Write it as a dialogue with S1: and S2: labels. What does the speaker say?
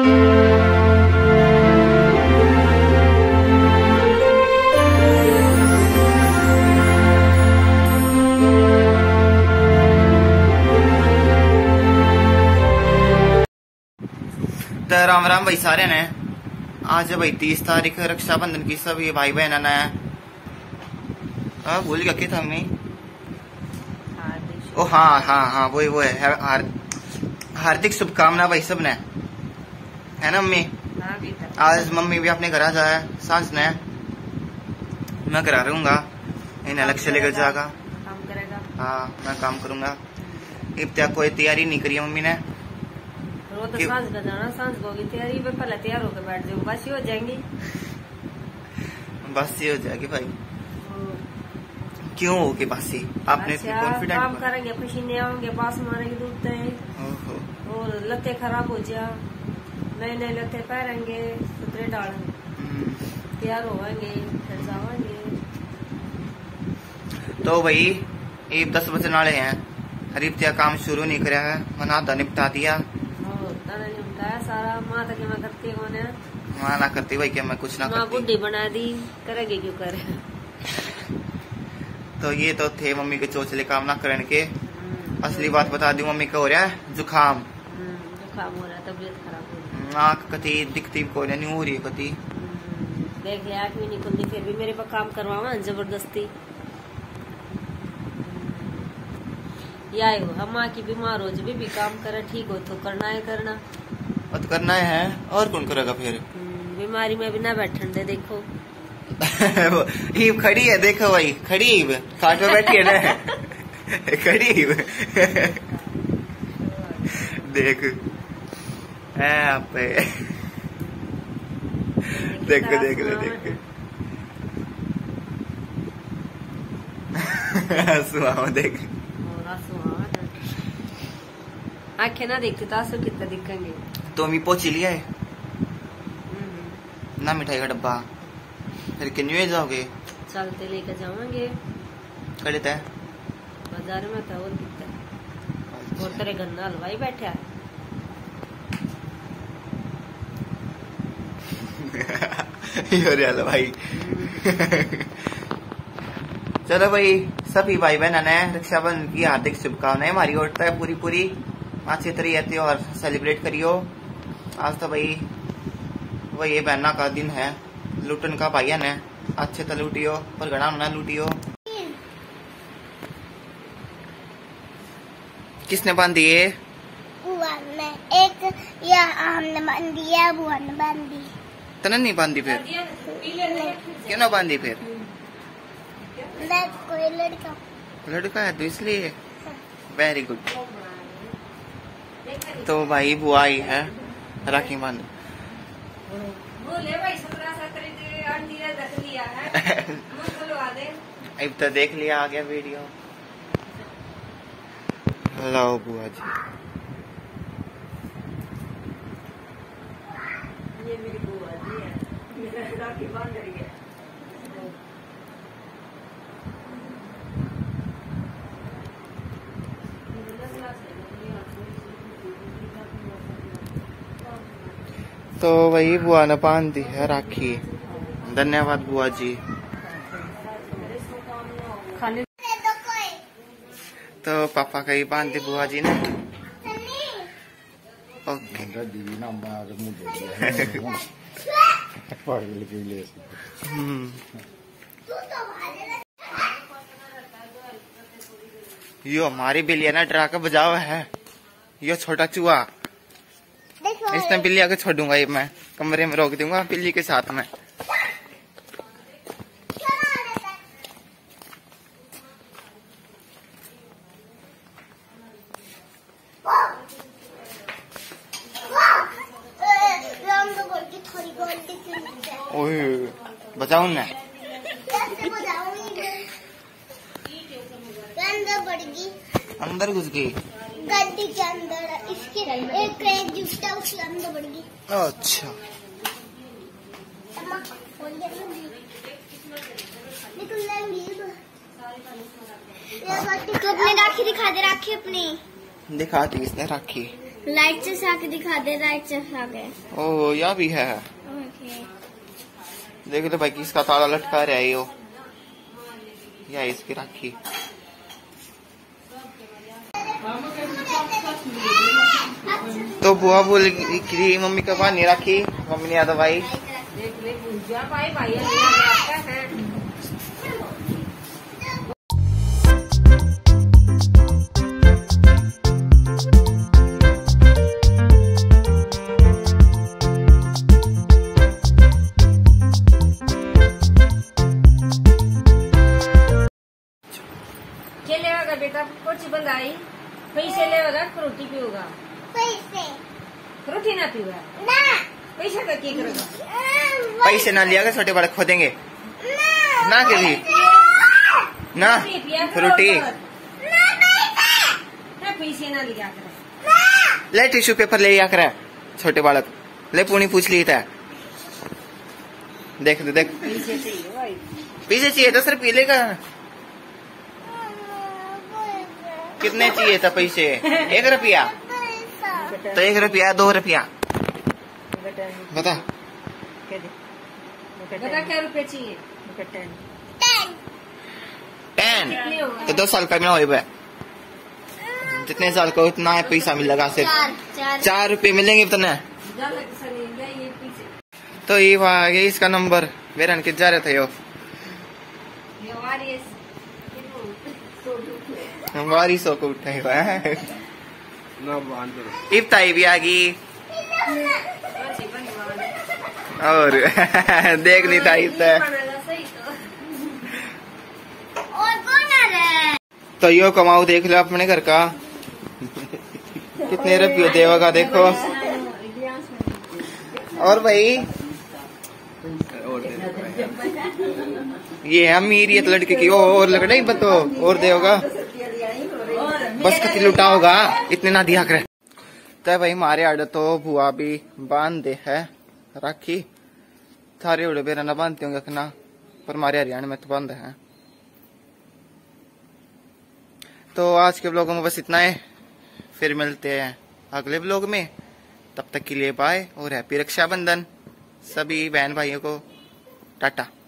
S1: तो राम राम भाई सारे ने। आज है भाई 30 तारीख रक्षाबंधन की। सभी भाई बहन ने भूल गया कि था मैं। ओ हाँ हाँ हाँ वो है हार्दिक शुभकामना भाई सब ने, है ना मम्मी? आज मम्मी भी अपने घर आ जाए सांझ ने, मैं घर रहूंगा, इन्हें अलग से लेकर जाएगा। हाँ मैं काम करूंगा। अब तक कोई तैयारी नहीं करी मम्मी ने।
S2: वो तो सांझ का जाना, सांझ को होगी तैयारी, पहले तैयार होकर बैठ जाओ, बस ही हो जाएंगी।
S1: बस ये हो जाएगी भाई। क्यों होगी बासी? आपने
S2: अच्छा,
S1: कॉन्फिडेंट
S2: काम करेंगे, पसीने आएंगे, पास मारेंगे दूध और लत्ते खराब हो जा, नए नए लत्ते पहनेंगे, सुतरे डालेंगे, तैयार होंगे, फिर जाएंगे।
S1: तो भाई ये 10 बजने वाले हैं, हरीफ्तिया काम शुरू नहीं करा है, मना तो निपटा दिया
S2: सारा। माँ तक मैं करती हूँ,
S1: माँ ना करती भाई, क्या मैं कुछ ना करती।
S2: बुढ़ी बना दी, करेगी क्यों करे।
S1: तो ये तो थे मम्मी के चोचले काम ना करने के। असली बात बता दूं, मम्मी का हो रहा है जुकाम।
S2: जुकाम हो रहा है, तबीयत खराब हो रही है,
S1: नाक कती दिखती को नहीं हो रही है कती।
S2: देख लिया आँख भी नहीं खुलती, फिर भी मेरे पर काम करवावा जबरदस्ती। या हम माँ की बीमार हो, जब भी काम करे ठीक हो तो करना है, करना
S1: तो करना है, और कौन करेगा फिर?
S2: बीमारी में भी ना बैठन दे। देखो
S1: ईब खड़ी है, देखो भाई खड़ी ईब खाट में बैठी है ना। खड़ी ईब देख देख देख देख सुहा देख।
S2: आंखें ना देखते तो आंसू कितना दिखेंगे।
S1: तो अम्मी पोची लिया है ना मिठाई का डब्बा, फिर किन्नू जाओगे?
S2: चलते लेकर जाओगे।
S1: खड़े थे
S2: बाजार में था, और कितना और तेरे गन्ना हलवाई बैठा
S1: है हलवाई। चलो भाई, सभी भाई बहन ने रक्षाबंधन की हार्दिक शुभकामनाएं हमारी ओर से पूरी अच्छी तरह त्योहार सेलिब्रेट करियो। आज तो भाई वही बहना का दिन है, लूटन का भाइया ने अच्छे तो लूटियो पर घना ना लूटियो। किसने बांधी है?
S3: एक या हमने बांधी है, बुआ ने बांधी।
S1: तने नहीं बांधी फिर? क्यों ना बांधी फिर?
S3: कोई
S1: लड़का है तो इसलिए। Very good. तो भाई बुआ आई है राखी बांध। अब तो देख लिया, आ गया वीडियो। हेलो बुआ जी।
S2: ये मेरी बुआ जी है, मेरा राखी बांध रही है।
S1: तो वही बुआ ने बांध दी है राखी। धन्यवाद बुआ जी। तो पापा का ही बांध दी बुआ जी ने। ओके। यो हमारी बिल्लिया ना डरा के बजाओ है, यो छोटा चूहा। इसने बिल्ली आके छोड़ूंगा, ये मैं कमरे में रोक दूंगा बिल्ली के साथ में। ओए बचाऊं ना? अंदर घुस गई
S3: गड्डी के अंदर, इसके एक क्रेट जुटा उसके अंदर बढ़ गई।
S1: अच्छा
S3: अपनी राखी दिखा दे, राखी अपनी
S1: दिखाती इसने राखी।
S3: लाइट से आके दिखा दे, लाइट से आके।
S1: ओ यहाँ भी है।
S3: ओके।
S1: देखो तो भाई किसका ताला लटका रहा है यो, या इसकी राखी। तो बुआ बोल की मम्मी का पानी राखी, मम्मी ने आता भाई
S2: बेटा कोची बंद आई पैसे लेगा फ्रूटी पिएगा,
S3: पैसे
S2: फ्रूटी ना पीवा
S3: ना,
S2: पैसा का क्या करेगा?
S1: पैसे ना लिया छोटे बड़े खोदेंगे ना के भी ना फ्रूटी
S2: पैसे ना लिया कर।
S1: ले टिश्यू पेपर ले आकर छोटे बालक ले पूनी पूछ ली था। देख देख पैसे चाहिए 10 रुपये लेगा। कितने चाहिए था पैसे? 1 रुपया तो 1 रुपया 2 रुपया बता
S2: बता क्या रुपये चाहिए?
S1: 10 तो 2 साल का मिला हो, जितने साल का उतना है पैसा मिलेगा। सिर्फ 4 रुपये मिलेंगे उतना। तो ये आ गया इसका नंबर, वेरन के जा रहे थे यो बारिशों को उठाई हुआ है। इफ्तारी भी आ गई और देख नहीं था इतना। तो यो कमाओ देख लो अपने घर का कितने रुपये देगा देखो। और भाई ये अमीरियत लड़के की और लग नहीं बतो और देगा बस कति लुटा होगा इतने ना दिया करे। तो भाई हमारे आड़े तो बुआ भी बांध दे है राखी, थारे उड़े बेरा ना बांधते होंगे ना, पर हमारे हरियाणा में तो बंद है। तो आज के ब्लॉग में बस इतना है, फिर मिलते हैं अगले ब्लॉग में। तब तक के लिए बाय और हैप्पी रक्षाबंधन सभी बहन भाइयों को, टाटा।